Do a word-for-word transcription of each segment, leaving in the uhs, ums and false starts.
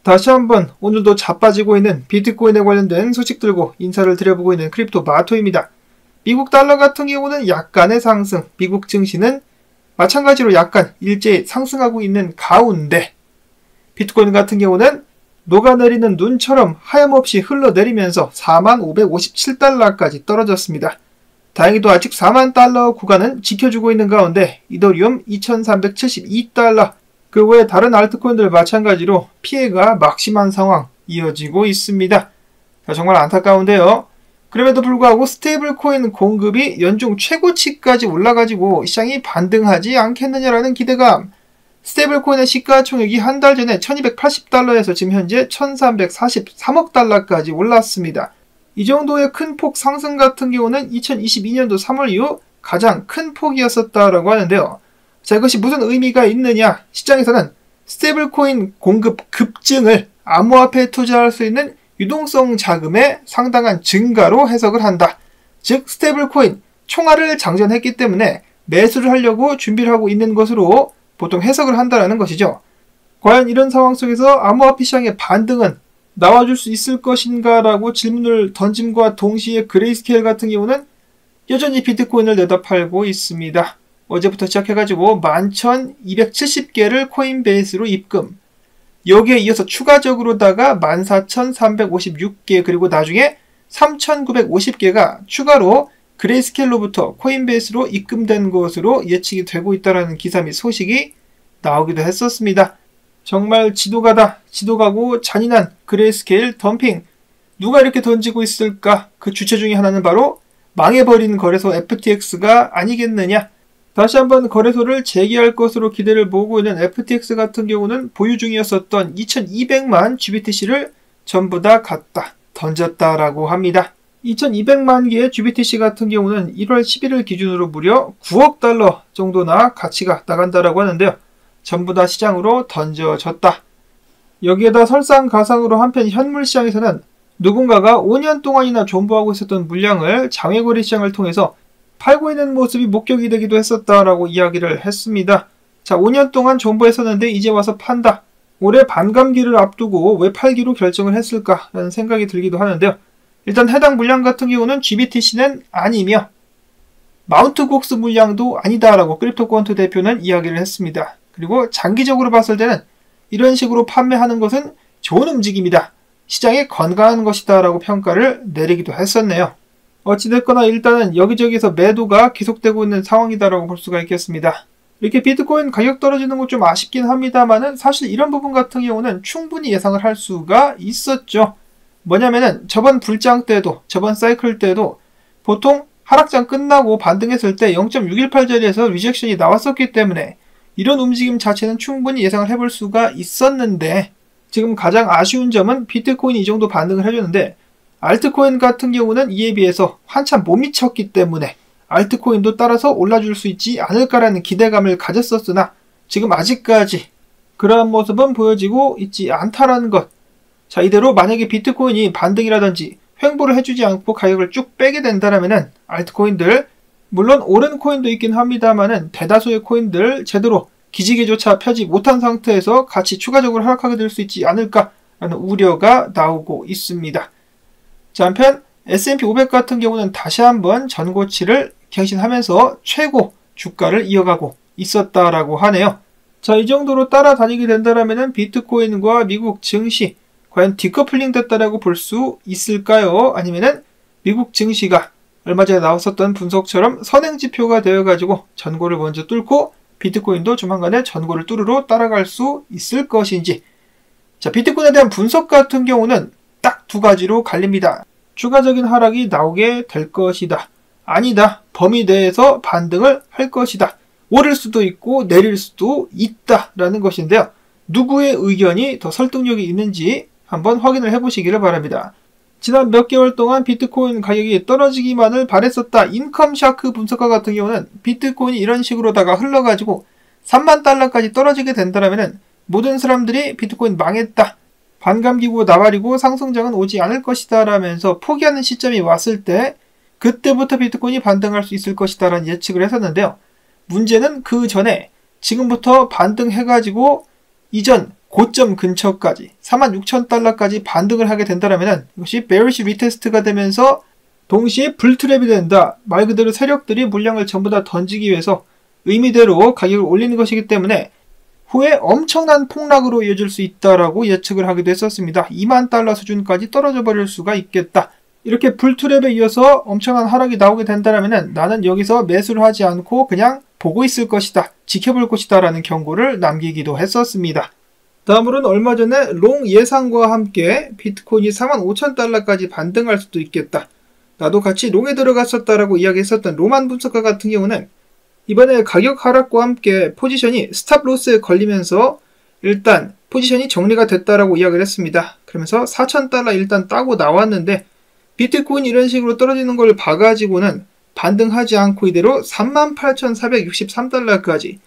다시 한번 오늘도 자빠지고 있는 비트코인에 관련된 소식 들고 인사를 드려보고 있는 크립토 마토입니다. 미국 달러 같은 경우는 약간의 상승, 미국 증시는 마찬가지로 약간 일제히 상승하고 있는 가운데 비트코인 같은 경우는 녹아내리는 눈처럼 하염없이 흘러내리면서 사만 오백오십칠 달러까지 떨어졌습니다. 다행히도 아직 사만 달러 구간은 지켜주고 있는 가운데 이더리움 이천삼백칠십이 달러, 그 외에 다른 알트코인들 마찬가지로 피해가 막심한 상황 이어지고 있습니다. 자, 정말 안타까운데요. 그럼에도 불구하고 스테이블 코인 공급이 연중 최고치까지 올라가지고 시장이 반등하지 않겠느냐라는 기대감. 스테이블 코인의 시가총액이 한 달 전에 천이백팔십 달러에서 지금 현재 천삼백사십삼억 달러까지 올랐습니다. 이 정도의 큰 폭 상승 같은 경우는 이천이십이 년도 삼월 이후 가장 큰 폭이었었다라고 하는데요. 자, 이것이 무슨 의미가 있느냐? 시장에서는 스테이블 코인 공급 급증을 암호화폐에 투자할 수 있는 유동성 자금의 상당한 증가로 해석을 한다. 즉 스테이블 코인 총알을 장전했기 때문에 매수를 하려고 준비를 하고 있는 것으로 보통 해석을 한다는 것이죠. 과연 이런 상황 속에서 암호화폐 시장의 반등은 나와줄 수 있을 것인가 라고 질문을 던짐과 동시에 그레이스케일 같은 경우는 여전히 비트코인을 내다 팔고 있습니다. 어제부터 시작해가지고 만 천이백칠십 개를 코인베이스로 입금, 여기에 이어서 추가적으로다가 만 사천삼백오십육 개, 그리고 나중에 삼천구백오십 개가 추가로 그레이스케일로부터 코인베이스로 입금된 것으로 예측이 되고 있다는 기사 및 소식이 나오기도 했었습니다. 정말 지도가다, 지도가고 잔인한 그레이스케일 덤핑. 누가 이렇게 던지고 있을까? 그 주체 중에 하나는 바로 망해버린 거래소 에프티엑스가 아니겠느냐. 다시 한번 거래소를 재개할 것으로 기대를 모으고 있는 에프티엑스 같은 경우는 보유 중이었었던 이천이백만 지비티씨를 전부 다 갖다 던졌다라고 합니다. 이천이백만 개의 지비티씨 같은 경우는 일월 십일일 기준으로 무려 구억 달러 정도나 가치가 나간다라고 하는데요. 전부 다 시장으로 던져졌다. 여기에다 설상가상으로 한편 현물 시장에서는 누군가가 오 년 동안이나 존버하고 있었던 물량을 장외거래 시장을 통해서 팔고 있는 모습이 목격이 되기도 했었다라고 이야기를 했습니다. 자, 오 년 동안 존버했었는데 이제 와서 판다. 올해 반감기를 앞두고 왜 팔기로 결정을 했을까라는 생각이 들기도 하는데요. 일단 해당 물량 같은 경우는 지비티씨는 아니며 마운트 곡스 물량도 아니다라고 크립토코언트 대표는 이야기를 했습니다. 그리고 장기적으로 봤을 때는 이런 식으로 판매하는 것은 좋은 움직임이다. 시장에 건강한 것이다 라고 평가를 내리기도 했었네요. 어찌됐거나 일단은 여기저기서 매도가 계속되고 있는 상황이다라고 볼 수가 있겠습니다. 이렇게 비트코인 가격 떨어지는 거 좀 아쉽긴 합니다만은 사실 이런 부분 같은 경우는 충분히 예상을 할 수가 있었죠. 뭐냐면은 저번 불장 때도, 저번 사이클 때도 보통 하락장 끝나고 반등했을 때 영 점 육일팔 자리에서 리젝션이 나왔었기 때문에 이런 움직임 자체는 충분히 예상을 해볼 수가 있었는데, 지금 가장 아쉬운 점은 비트코인이 이 정도 반등을 해줬는데 알트코인 같은 경우는 이에 비해서 한참 못 미쳤기 때문에 알트코인도 따라서 올라줄 수 있지 않을까라는 기대감을 가졌었으나 지금 아직까지 그러한 모습은 보여지고 있지 않다라는 것. 자, 이대로 만약에 비트코인이 반등이라든지 횡보를 해주지 않고 가격을 쭉 빼게 된다면은 알트코인들, 물론 오른 코인도 있긴 합니다만은 대다수의 코인들 제대로 기지개조차 펴지 못한 상태에서 같이 추가적으로 하락하게 될 수 있지 않을까라는 우려가 나오고 있습니다. 자, 한편 에스 앤 피 오백 같은 경우는 다시 한번 전고치를 갱신하면서 최고 주가를 이어가고 있었다라고 하네요. 자, 이 정도로 따라다니게 된다면 비트코인과 미국 증시 과연 디커플링 됐다라고 볼 수 있을까요? 아니면은 미국 증시가 얼마 전에 나왔었던 분석처럼 선행지표가 되어가지고 전고를 먼저 뚫고 비트코인도 조만간에 전고를 뚫으러 따라갈 수 있을 것인지. 자, 비트코인에 대한 분석 같은 경우는 딱 두 가지로 갈립니다. 추가적인 하락이 나오게 될 것이다. 아니다. 범위 내에서 반등을 할 것이다. 오를 수도 있고 내릴 수도 있다라는 것인데요. 누구의 의견이 더 설득력이 있는지 한번 확인을 해보시기를 바랍니다. 지난 몇 개월 동안 비트코인 가격이 떨어지기만을 바랬었다. 인컴샤크 분석가 같은 경우는 비트코인이 이런 식으로다가 흘러가지고 삼만 달러까지 떨어지게 된다면 모든 사람들이 비트코인 망했다. 반감기고 나발이고 상승장은 오지 않을 것이다 라면서 포기하는 시점이 왔을 때 그때부터 비트코인이 반등할 수 있을 것이다 라는 예측을 했었는데요. 문제는 그 전에 지금부터 반등해가지고 이전 고점 근처까지 사만 육천 달러까지 반등을 하게 된다면 이것이 베어리시 리테스트가 되면서 동시에 불트랩이 된다. 말 그대로 세력들이 물량을 전부 다 던지기 위해서 의미대로 가격을 올리는 것이기 때문에 후에 엄청난 폭락으로 이어질 수 있다라고 예측을 하기도 했었습니다. 이만 달러 수준까지 떨어져 버릴 수가 있겠다. 이렇게 불트랩에 이어서 엄청난 하락이 나오게 된다면 나는 여기서 매수를 하지 않고 그냥 보고 있을 것이다. 지켜볼 것이다 라는 경고를 남기기도 했었습니다. 다음으로는 얼마 전에 롱 예상과 함께 비트코인이 사만 오천 달러까지 반등할 수도 있겠다. 나도 같이 롱에 들어갔었다라고 이야기했었던 로만 분석가 같은 경우는 이번에 가격 하락과 함께 포지션이 스탑 로스에 걸리면서 일단 포지션이 정리가 됐다라고 이야기를 했습니다. 그러면서 사천 달러 일단 따고 나왔는데 비트코인이 이런 식으로 떨어지는 걸 봐가지고는 반등하지 않고 이대로 삼만 팔천사백육십삼 달러까지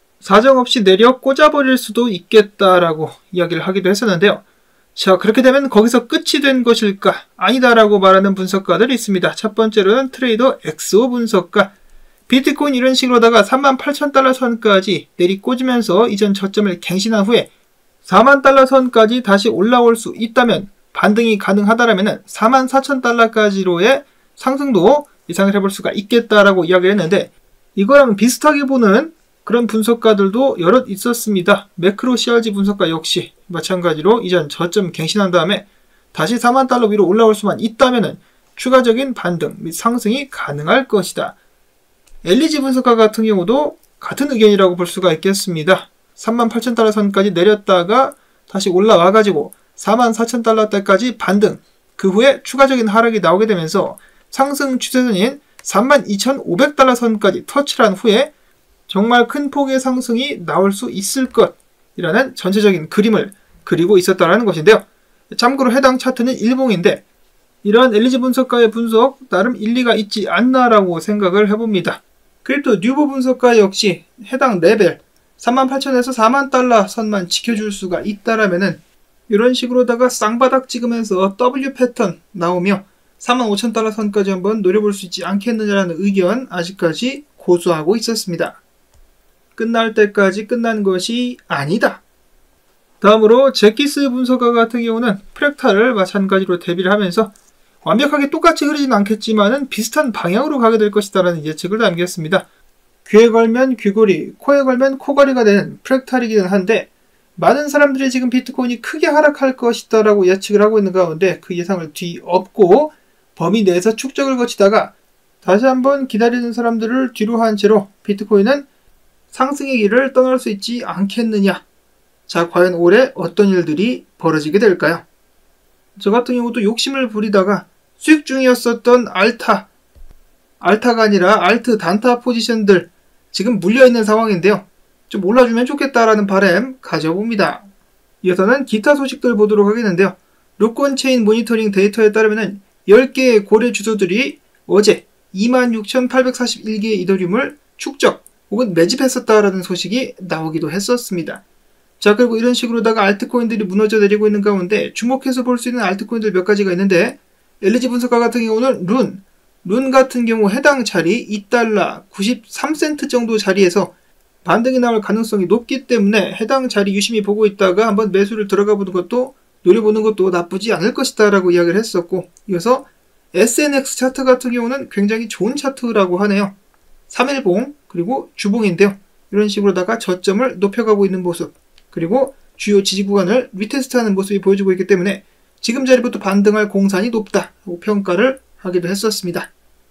사정없이 내려 꽂아버릴 수도 있겠다라고 이야기를 하기도 했었는데요. 자, 그렇게 되면 거기서 끝이 된 것일까? 아니다라고 말하는 분석가들이 있습니다. 첫 번째로는 트레이더 엑스오 분석가. 비트코인 이런 식으로다가 삼만 팔천 달러 선까지 내리꽂으면서 이전 저점을 갱신한 후에 사만 달러 선까지 다시 올라올 수 있다면 반등이 가능하다라면 사만 사천 달러까지로의 상승도 예상을 해볼 수가 있겠다라고 이야기를 했는데 이거랑 비슷하게 보는 그런 분석가들도 여럿 있었습니다. 매크로 씨알지 분석가 역시 마찬가지로 이전 저점 갱신한 다음에 다시 사만 달러 위로 올라올 수만 있다면 추가적인 반등 및 상승이 가능할 것이다. 엘리지 분석가 같은 경우도 같은 의견이라고 볼 수가 있겠습니다. 삼만 팔천 달러 선까지 내렸다가 다시 올라와가지고 사만 사천 달러대까지 반등, 그 후에 추가적인 하락이 나오게 되면서 상승 추세선인 삼만 이천오백 달러 선까지 터치를 한 후에 정말 큰 폭의 상승이 나올 수 있을 것이라는 전체적인 그림을 그리고 있었다는 것인데요. 참고로 해당 차트는 일봉인데 이러한 엘리지 분석가의 분석 나름 일리가 있지 않나라고 생각을 해봅니다. 크립토 뉴보 분석가 역시 해당 레벨 삼만 팔천에서 사만 달러 선만 지켜줄 수가 있다라면은 이런 식으로다가 쌍바닥 찍으면서 더블유 패턴 나오며 사만 오천 달러 선까지 한번 노려볼 수 있지 않겠느냐라는 의견 아직까지 고수하고 있었습니다. 끝날 때까지 끝난 것이 아니다. 다음으로 제키스 분석가 같은 경우는 프랙탈을 마찬가지로 대비를 하면서 완벽하게 똑같이 흐르진 않겠지만은 비슷한 방향으로 가게 될 것이다라는 예측을 남겼습니다. 귀에 걸면 귀걸이, 코에 걸면 코걸이가 되는 프랙탈이기는 한데 많은 사람들이 지금 비트코인이 크게 하락할 것이다라고 예측을 하고 있는 가운데 그 예상을 뒤엎고 범위 내에서 축적을 거치다가 다시 한번 기다리는 사람들을 뒤로 한 채로 비트코인은 상승의 길을 떠날 수 있지 않겠느냐. 자, 과연 올해 어떤 일들이 벌어지게 될까요? 저 같은 경우도 욕심을 부리다가 수익 중이었었던 알타, 알타가 아니라 알트 단타 포지션들 지금 물려있는 상황인데요. 좀 올라주면 좋겠다라는 바람 가져봅니다. 이어서는 기타 소식들 보도록 하겠는데요. 로콘 체인 모니터링 데이터에 따르면 열 개의 고래 주소들이 어제 이만 육천팔백사십일 개의 이더리움을 축적 혹은 매집했었다라는 소식이 나오기도 했었습니다. 자, 그리고 이런 식으로다가 알트코인들이 무너져 내리고 있는 가운데 주목해서 볼 수 있는 알트코인들 몇 가지가 있는데 엘리지 분석가 같은 경우는 룬, 룬 같은 경우 해당 자리 이 달러 구십삼 센트 정도 자리에서 반등이 나올 가능성이 높기 때문에 해당 자리 유심히 보고 있다가 한번 매수를 들어가 보는 것도 노려보는 것도 나쁘지 않을 것이다 라고 이야기를 했었고 이어서 에스엔엑스 차트 같은 경우는 굉장히 좋은 차트라고 하네요. 삼 일봉 그리고 주봉인데요. 이런 식으로다가 저점을 높여가고 있는 모습 그리고 주요 지지 구간을 리테스트하는 모습이 보여주고 있기 때문에 지금 자리부터 반등할 공산이 높다고 평가를 하기도 했었습니다.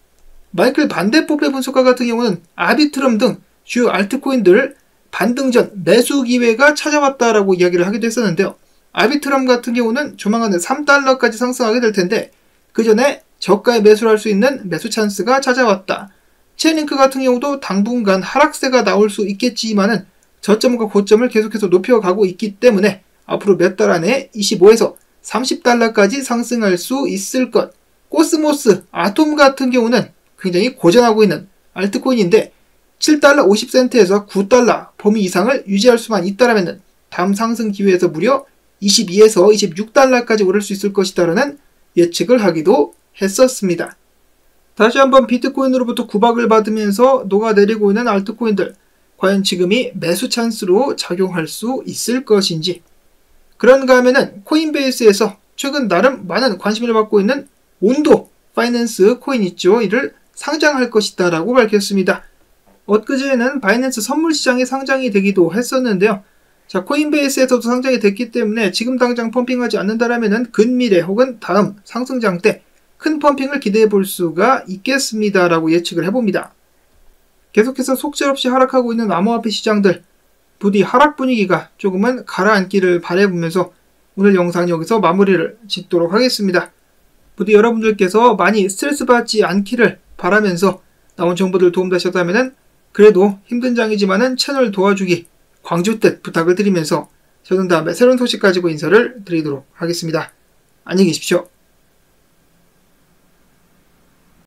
마이클 반데포페 분석가 같은 경우는 아비트럼 등 주요 알트코인들 반등 전 매수 기회가 찾아왔다라고 이야기를 하기도 했었는데요. 아비트럼 같은 경우는 조만간에 삼 달러까지 상승하게 될 텐데 그 전에 저가에 매수를 할 수 있는 매수 찬스가 찾아왔다. 체인링크 같은 경우도 당분간 하락세가 나올 수 있겠지만은 저점과 고점을 계속해서 높여가고 있기 때문에 앞으로 몇 달 안에 이십오에서 삼십 달러까지 상승할 수 있을 것. 코스모스, 아톰 같은 경우는 굉장히 고전하고 있는 알트코인인데 칠 달러 오십 센트에서 구 달러 범위 이상을 유지할 수만 있다라면 다음 상승 기회에서 무려 이십이에서 이십육 달러까지 오를 수 있을 것이다라는 예측을 하기도 했었습니다. 다시 한번 비트코인으로부터 구박을 받으면서 녹아내리고 있는 알트코인들 과연 지금이 매수 찬스로 작용할 수 있을 것인지 그런가 하면은 코인베이스에서 최근 나름 많은 관심을 받고 있는 온도 파이낸스 코인 있죠. 이를 상장할 것이다 라고 밝혔습니다. 엊그제는 바이낸스 선물시장에 상장이 되기도 했었는데요. 자, 코인베이스에서도 상장이 됐기 때문에 지금 당장 펌핑하지 않는다라면은 근미래 혹은 다음 상승장 때 큰 펌핑을 기대해 볼 수가 있겠습니다 라고 예측을 해봅니다. 계속해서 속절없이 하락하고 있는 암호화폐 시장들, 부디 하락 분위기가 조금은 가라앉기를 바라보면서 오늘 영상 여기서 마무리를 짓도록 하겠습니다. 부디 여러분들께서 많이 스트레스 받지 않기를 바라면서 나온 정보들 도움되셨다면 그래도 힘든 장이지만은 채널 도와주기 광주뜻 부탁을 드리면서 저는 다음에 새로운 소식 가지고 인사를 드리도록 하겠습니다. 안녕히 계십시오.